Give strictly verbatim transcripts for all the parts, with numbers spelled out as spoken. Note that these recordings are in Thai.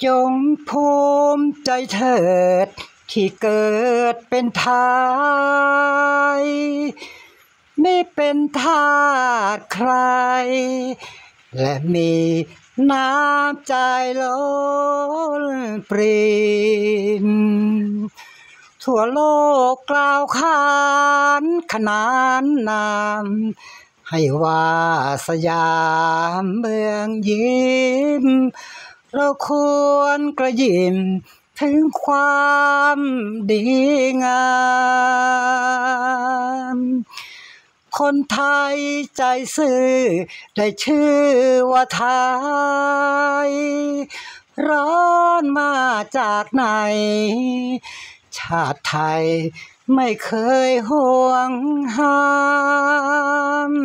จงภูมิใจเถิดที่เกิดเป็นไทยไม่เป็นทาสใครและมีน้ำใจล้นปริ่มทั่วโลกกล่าวขานขนานนามให้ว่าสยามเมืองยิ้มเราควรกระยิมถึงความดีงามคนไทยใจซื่อได้ชื่อว่าไทยร้อนมาจากไหนชาติไทยไม่เคยห่วงห้าม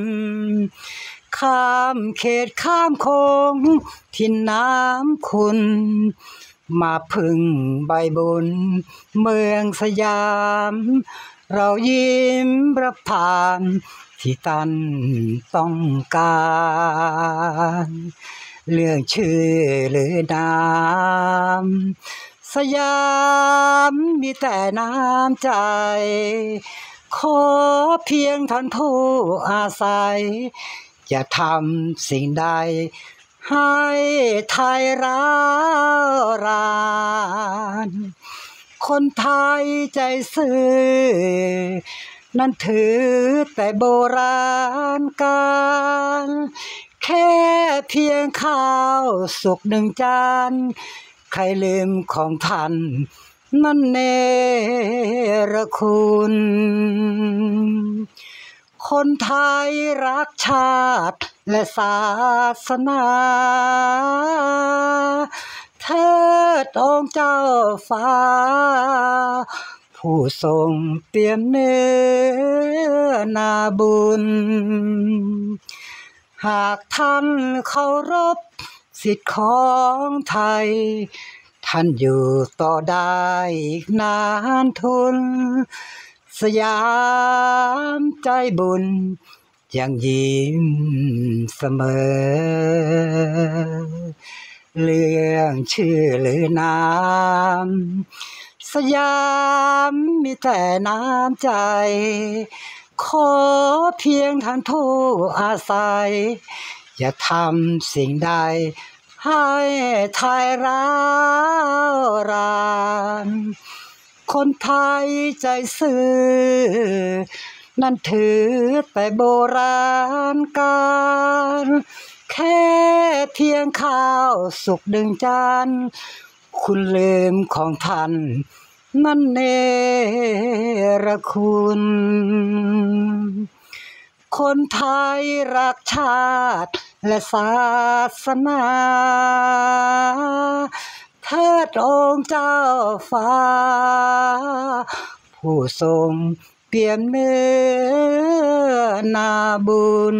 ข้ามเขตข้ามโค้งที่น้ำคุณมาพึ่งใบบุญเมืองสยามเรายิ้มรับผ่านที่ตันต้องการเรื่องชื่อหรือนามสยามมีแต่น้ำใจขอเพียงท่านผู้อาศัยอย่าทำสิ่งใดให้ไทยร้าวรานคนไทยใจซื่อนั้นถือแต่โบราณกาลแค่เพียงข้าวสุกหนึ่งจานใครลืมของท่านนั่นเนรคุณคนไทยรักชาติและศาสนาเทิดองค์เจ้าฟ้าผู้ทรงเตรียมเนื้อนาบุญหากท่านเคารพสิทธิของไทยท่านอยู่ต่อได้อีกนานทุนสยามใจบุญยังยิ้มเสมอเรื่องชื่อหรือนามสยามมีแต่น้ำใจขอเพียงท่านผู้อาศัยอย่าทำสิ่งใดให้ไทยร้าวรานคนไทยใจซื่อนั่นถือแต่โบราณกาลแค่เพียงข้าวสุกหนึ่งจานคุณลืมของท่านนั่นเนรคุณคนไทยรักชาติและศาสนาเทิดองค์เจ้าฟ้าผู้ทรงเปี่ยมเนื้อนาบุญ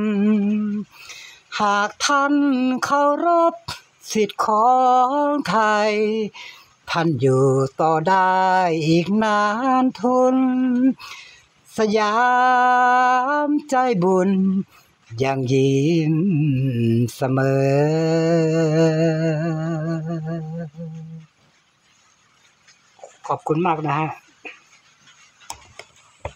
หากท่านเคารพสิทธิของไทยท่านอยู่ต่อได้อีกนานทุนสยามใจบุญยังยิ้มเสมอขอบคุณมากนะฮะ